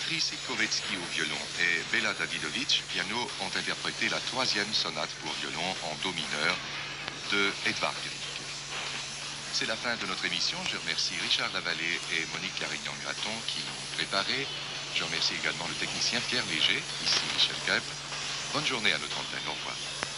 Chris Kovetsky au violon et Bela Davidovich, piano, ont interprété la 3e sonate pour violon en do mineur de Edvard Grieg. C'est la fin de notre émission. Je remercie Richard Lavallée et Monique Larignan-Graton qui ont préparé. Je remercie également le technicien Pierre Léger, ici Michel Kep. Bonne journée à notre antenne. Au revoir.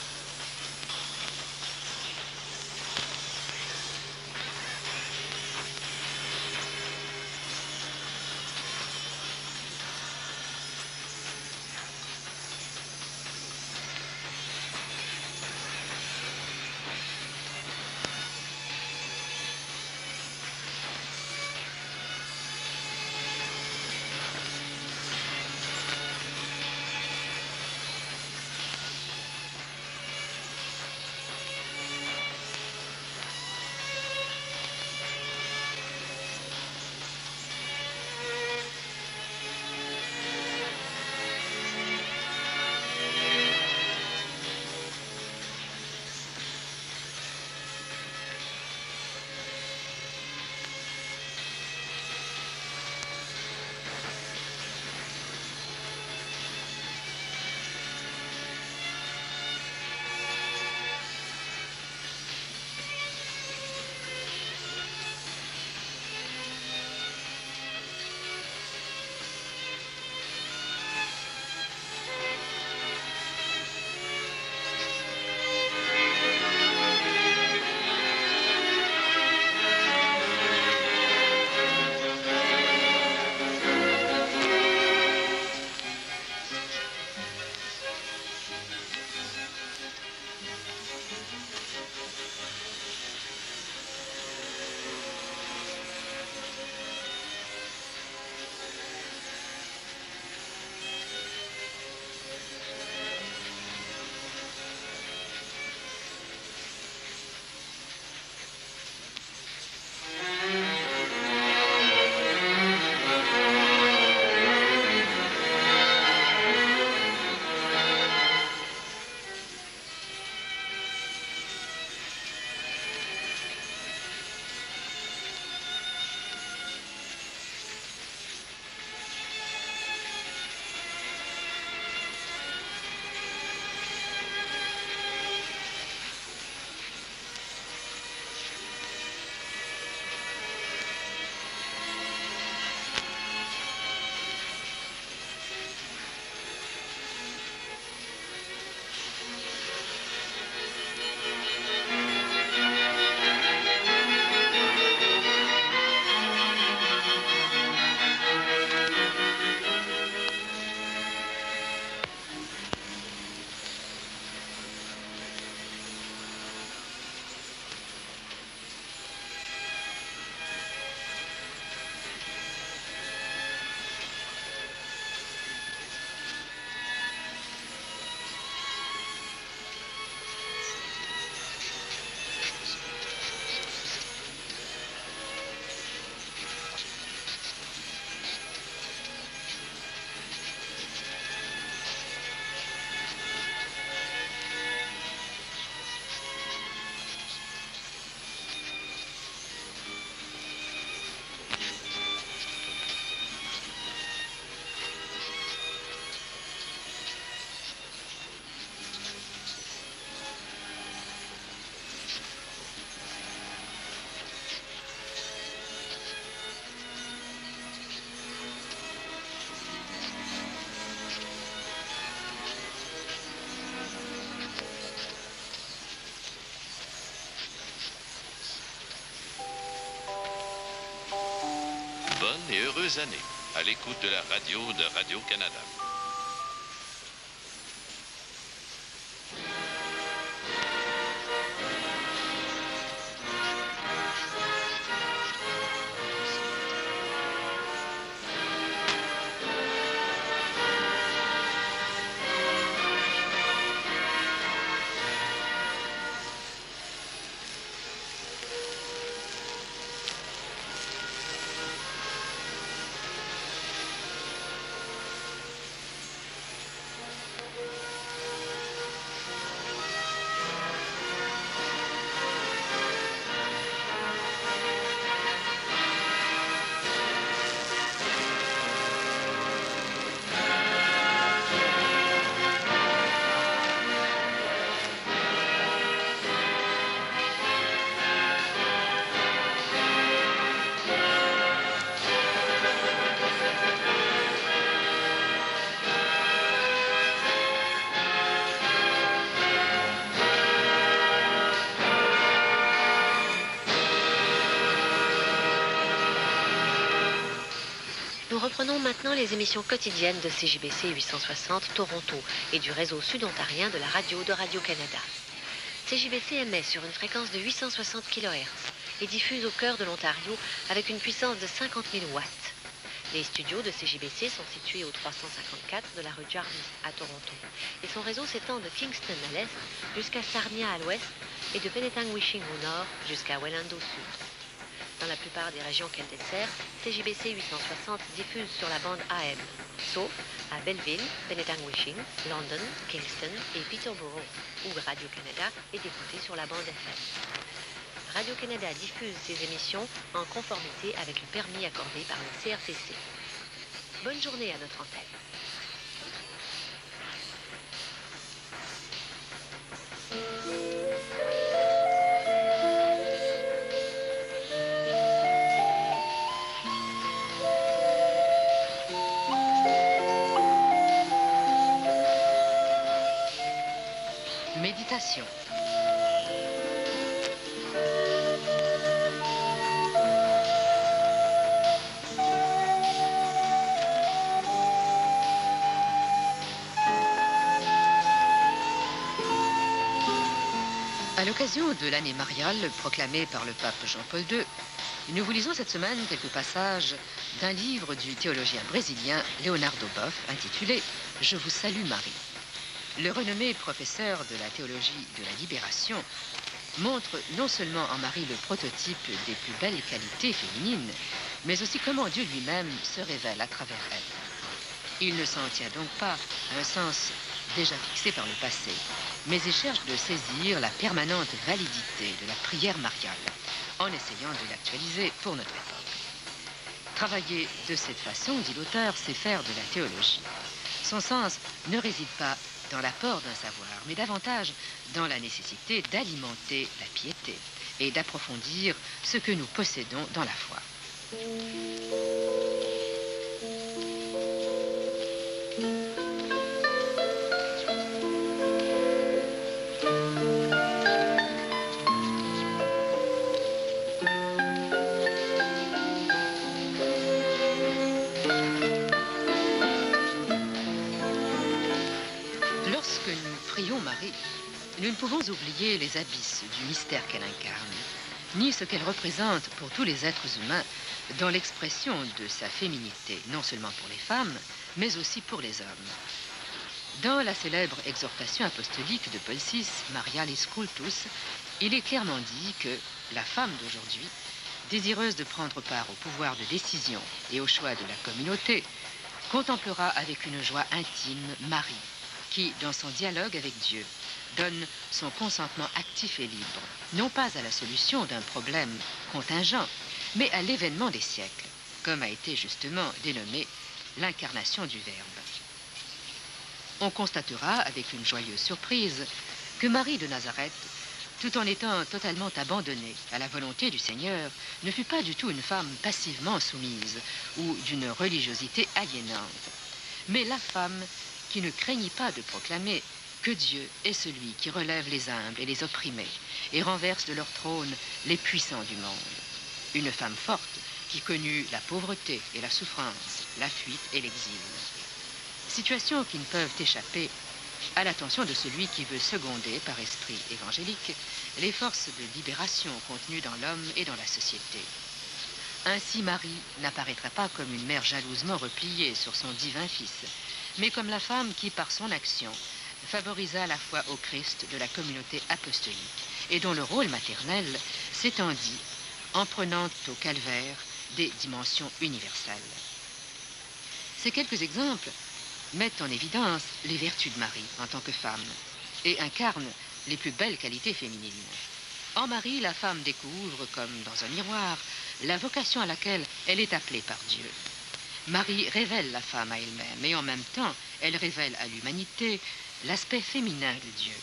Bonne et heureuse année à l'écoute de la radio de Radio-Canada. Nous reprenons maintenant les émissions quotidiennes de CJBC 860 Toronto et du réseau sud-ontarien de la radio de Radio-Canada. CJBC émet sur une fréquence de 860 kHz et diffuse au cœur de l'Ontario avec une puissance de 50 000 watts. Les studios de CJBC sont situés au 354 de la rue Jarvis à Toronto et son réseau s'étend de Kingston à l'est jusqu'à Sarnia à l'ouest et de Penetanguishing au nord jusqu'à Welland au sud. Dans la plupart des régions qu'elle dessert, CJBC 860 diffuse sur la bande AM, sauf à Belleville, Penetanguishing, London, Kingston et Peterborough, où Radio-Canada est écoutée sur la bande FM. Radio-Canada diffuse ses émissions en conformité avec le permis accordé par le CRTC. Bonne journée à notre antenne. Méditation. À l'occasion de l'année mariale proclamée par le pape Jean-Paul II, nous vous lisons cette semaine quelques passages d'un livre du théologien brésilien Leonardo Boff intitulé « Je vous salue Marie ». Le renommé professeur de la théologie de la libération montre non seulement en Marie le prototype des plus belles qualités féminines, mais aussi comment Dieu lui-même se révèle à travers elle. Il ne s'en tient donc pas à un sens déjà fixé par le passé, mais il cherche de saisir la permanente validité de la prière mariale, en essayant de l'actualiser pour notre époque. Travailler de cette façon, dit l'auteur, c'est faire de la théologie. Son sens ne réside pas dans l'apport d'un savoir, mais davantage dans la nécessité d'alimenter la piété et d'approfondir ce que nous possédons dans la foi. Nous ne pouvons oublier les abysses du mystère qu'elle incarne, ni ce qu'elle représente pour tous les êtres humains dans l'expression de sa féminité, non seulement pour les femmes, mais aussi pour les hommes. Dans la célèbre exhortation apostolique de Paul VI, Marialis Cultus, il est clairement dit que la femme d'aujourd'hui, désireuse de prendre part au pouvoir de décision et au choix de la communauté, contemplera avec une joie intime Marie, qui, dans son dialogue avec Dieu, donne son consentement actif et libre, non pas à la solution d'un problème contingent, mais à l'événement des siècles, comme a été justement dénommé l'incarnation du Verbe. On constatera avec une joyeuse surprise que Marie de Nazareth, tout en étant totalement abandonnée à la volonté du Seigneur, ne fut pas du tout une femme passivement soumise ou d'une religiosité aliénante, mais la femme qui ne craignit pas de proclamer que Dieu est celui qui relève les humbles et les opprimés et renverse de leur trône les puissants du monde. Une femme forte qui connut la pauvreté et la souffrance, la fuite et l'exil. Situations qui ne peuvent échapper à l'attention de celui qui veut seconder par esprit évangélique les forces de libération contenues dans l'homme et dans la société. Ainsi Marie n'apparaîtra pas comme une mère jalousement repliée sur son divin fils, mais comme la femme qui, par son action, favorisa la foi au Christ de la communauté apostolique et dont le rôle maternel s'étendit en prenant au calvaire des dimensions universelles. Ces quelques exemples mettent en évidence les vertus de Marie en tant que femme et incarnent les plus belles qualités féminines. En Marie, la femme découvre, comme dans un miroir, la vocation à laquelle elle est appelée par Dieu. Marie révèle la femme à elle-même et en même temps, elle révèle à l'humanité l'aspect féminin de Dieu.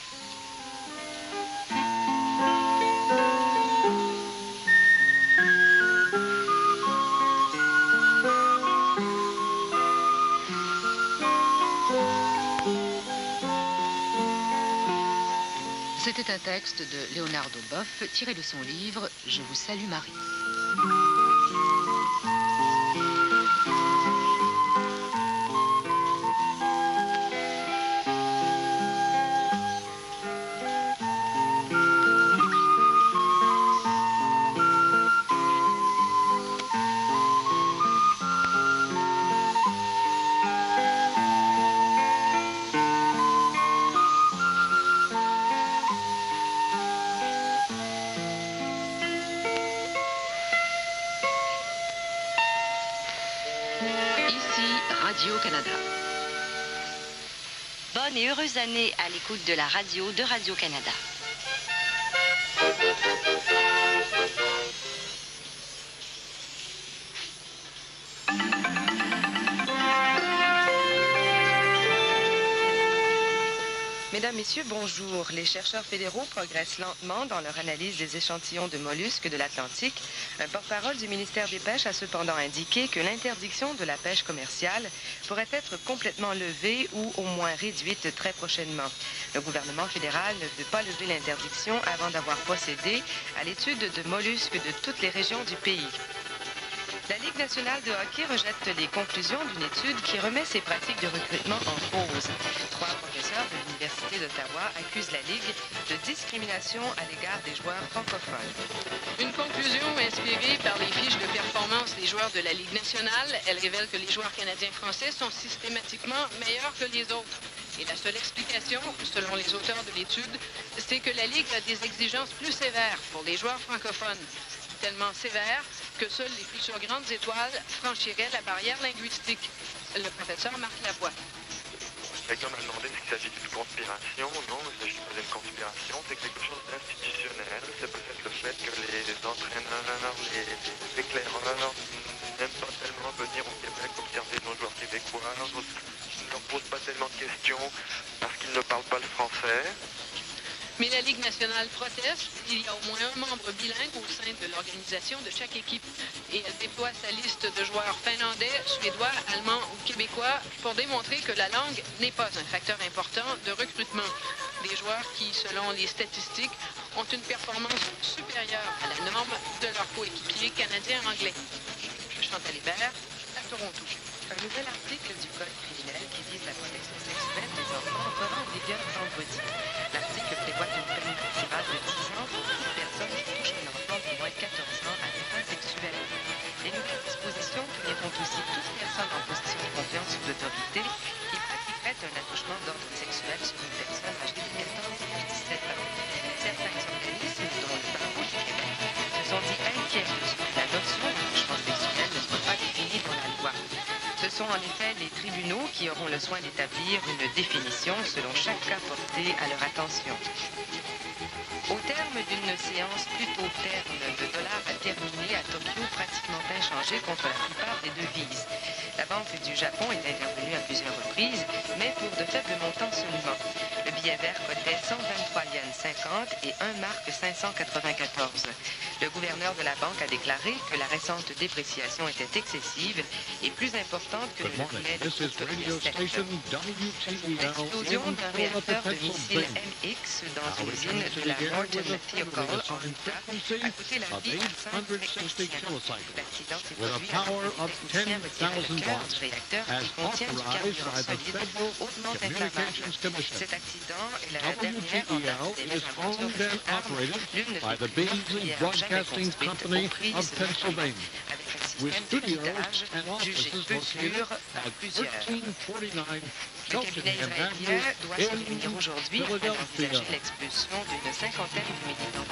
C'était un texte de Leonardo Boff tiré de son livre « Je vous salue Marie ». Radio-Canada. Bonne et heureuse année à l'écoute de la radio de Radio-Canada. Mesdames, Messieurs, bonjour. Les chercheurs fédéraux progressent lentement dans leur analyse des échantillons de mollusques de l'Atlantique. Un porte-parole du ministère des Pêches a cependant indiqué que l'interdiction de la pêche commerciale pourrait être complètement levée ou au moins réduite très prochainement. Le gouvernement fédéral ne veut pas lever l'interdiction avant d'avoir procédé à l'étude de mollusques de toutes les régions du pays. La Ligue nationale de hockey rejette les conclusions d'une étude qui remet ses pratiques de recrutement en cause. 3 professeurs de l'Université d'Ottawa accusent la Ligue de discrimination à l'égard des joueurs francophones. Une conclusion inspirée par les fiches de performance des joueurs de la Ligue nationale. Elle révèle que les joueurs canadiens-français sont systématiquement meilleurs que les autres. Et la seule explication, selon les auteurs de l'étude, c'est que la Ligue a des exigences plus sévères pour les joueurs francophones. Tellement sévères que seules les futures grandes étoiles franchiraient la barrière linguistique. Le professeur Marc Lavoie. Quelqu'un m'a demandé s'il s'agit d'une conspiration. Non, il ne s'agit pas d'une conspiration. C'est quelque chose d'institutionnel. C'est peut-être le fait que les entraîneurs, les éclaireurs n'aiment pas tellement venir au Québec observer nos joueurs québécois. Ils ne leur posent pas tellement de questions parce qu'ils ne parlent pas le français. Mais la Ligue nationale proteste. Il y a au moins un membre bilingue au sein de l'organisation de chaque équipe. Et elle déploie sa liste de joueurs finlandais, suédois, allemands ou québécois pour démontrer que la langue n'est pas un facteur important de recrutement. Des joueurs qui, selon les statistiques, ont une performance supérieure à la norme de leurs coéquipiers canadiens-anglais. Chantal Hébert, à Toronto. Un nouvel article du Code criminel qui vise la protection sexuelle des enfants entrera en vigueur vendredi. L'article prévoit une peine maximale de 10 ans pour toute personne qui touche un enfant de moins de 14 ans à des fins sexuelles. Les nouvelles dispositions puniront aussi toute personne en position de confiance ou d'autorité qui pratiquerait un attouchement d'ordre sexuel sur une personne âgée de 14 à 17 ans. Certains organismes, dont le barreau du Québec, se sont dit inquiets de ce que la notion d'attouchement sexuel ne soit pas définie dans la loi. Ce sont en effet les tribunaux qui auront le soin d'établir une définition selon chaque cas porté à leur attention. Au terme d'une séance plutôt terne, le dollar a terminé à Tokyo pratiquement inchangé contre la plupart des devises. La Banque du Japon est intervenue à plusieurs reprises, mais pour de faibles montants seulement. Le billet vert cotait 123 yens 50 et 1 marque 594. Le gouverneur de la banque a déclaré que la récente dépréciation était excessive et plus importante que ne le voulait le groupe L'explosion d'un réacteur de missile MX dans une usine de la Norton Theocal en Utah a coûté la vie à 5 techniciens. L'accident s'est produit alors que les techniciens retiraient le cœur du réacteur qui contient du carburant solide hautement inflammable. Cet accident est la dernière en date des mésaventures de cette arme, l'une des plus meurtrières jamais construites aux prises avec un système d'évitage jugé peu sûr par plusieurs. Le cabinet israélien doit se réunir aujourd'hui afin d'envisager l'expulsion d'une cinquantaine de militants